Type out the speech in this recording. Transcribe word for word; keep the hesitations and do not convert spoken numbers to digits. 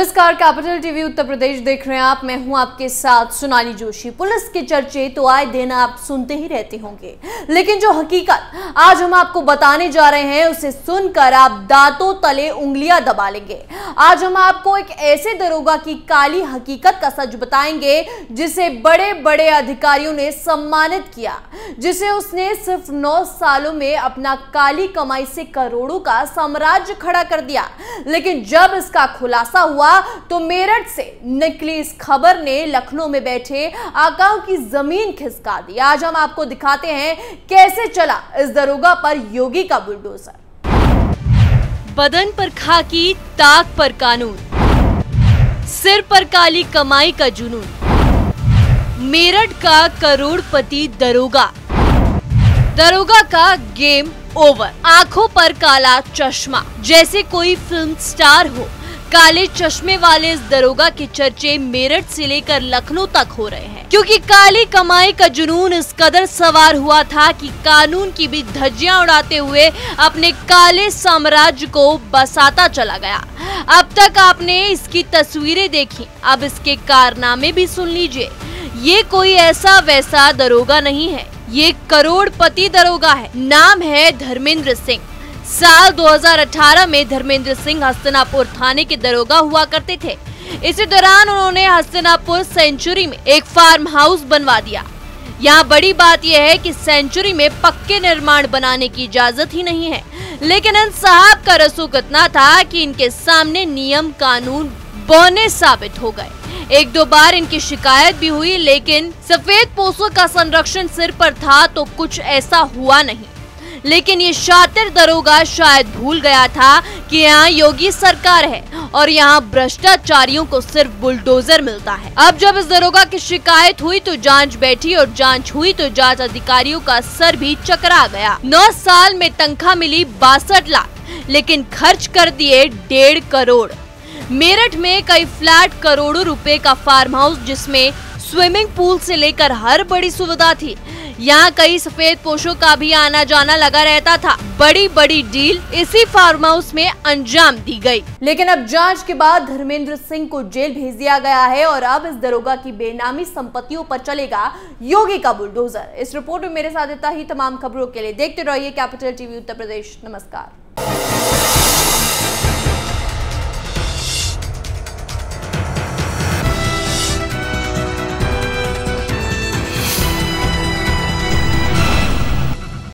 नमस्कार, capital TV Uttar Pradesh देख रहे हैं आप। मैं हूं आपके साथ सोनाली जोशी। पुलिस के चर्चे तो आए दिन आप सुनते ही रहते होंगे, लेकिन जो हकीकत आज हम आपको बताने जा रहे हैं उसे सुनकर आप दांतों तले उंगलियां दबा लेंगे। आज हम आपको एक ऐसे दरोगा की काली हकीकत का सच बताएंगे जिसे बड़े बड़े अधिकारियों ने सम्मानित किया, जिसे उसने सिर्फ नौ सालों में अपना काली कमाई से करोड़ों का साम्राज्य खड़ा कर दिया। लेकिन जब इसका खुलासा हुआ तो मेरठ से निकली इस खबर ने लखनऊ में बैठे आकाओं की जमीन खिसका दी। आज हम आपको दिखाते हैं कैसे चला इस दरोगा पर योगी का बुलडोजर। बदन पर खाकी, ताक पर कानून, सिर पर काली कमाई का जुनून, मेरठ का करोड़पति दरोगा। दरोगा का गेम ओवर। आंखों पर काला चश्मा, जैसे कोई फिल्म स्टार हो। काले चश्मे वाले इस दरोगा के चर्चे मेरठ से लेकर लखनऊ तक हो रहे हैं, क्योंकि काली कमाई का जुनून इस कदर सवार हुआ था कि कानून की भी धज्जियां उड़ाते हुए अपने काले साम्राज्य को बसाता चला गया। अब तक आपने इसकी तस्वीरें देखी, अब इसके कारनामे भी सुन लीजिए। ये कोई ऐसा वैसा दरोगा नहीं है, ये करोड़पति दरोगा है। नाम है धर्मेंद्र सिंह। साल दो हज़ार अठारह में धर्मेंद्र सिंह हस्तिनापुर थाने के दरोगा हुआ करते थे। इसी दौरान उन्होंने हस्तिनापुर सेंचुरी में एक फार्म हाउस बनवा दिया। यहाँ बड़ी बात यह है कि सेंचुरी में पक्के निर्माण बनाने की इजाजत ही नहीं है, लेकिन इन साहब का रसूख इतना था कि इनके सामने नियम कानून बौने साबित हो गए। एक दो बार इनकी शिकायत भी हुई, लेकिन सफेद पोसों का संरक्षण सिर पर था तो कुछ ऐसा हुआ नहीं। लेकिन ये शातिर दरोगा शायद भूल गया था कि यहाँ योगी सरकार है और यहाँ भ्रष्टाचारियों को सिर्फ बुलडोजर मिलता है। अब जब इस दरोगा की शिकायत हुई तो जांच बैठी और जांच हुई तो जांच अधिकारियों का सर भी चकरा गया। नौ साल में तनख्वाह मिली बासठ लाख, लेकिन खर्च कर दिए डेढ़ करोड़। मेरठ में कई फ्लैट, करोड़ों रुपए का फार्म हाउस जिसमें स्विमिंग पूल से लेकर हर बड़ी सुविधा थी। यहाँ कई सफेद पोशों का भी आना जाना लगा रहता था। बड़ी बड़ी डील इसी फार्म हाउस में अंजाम दी गई। लेकिन अब जांच के बाद धर्मेंद्र सिंह को जेल भेज दिया गया है और अब इस दरोगा की बेनामी संपत्तियों पर चलेगा योगी का बुलडोजर। इस रिपोर्ट में मेरे साथ इतना ही। तमाम खबरों के लिए देखते रहिए कैपिटल टीवी उत्तर प्रदेश। नमस्कार।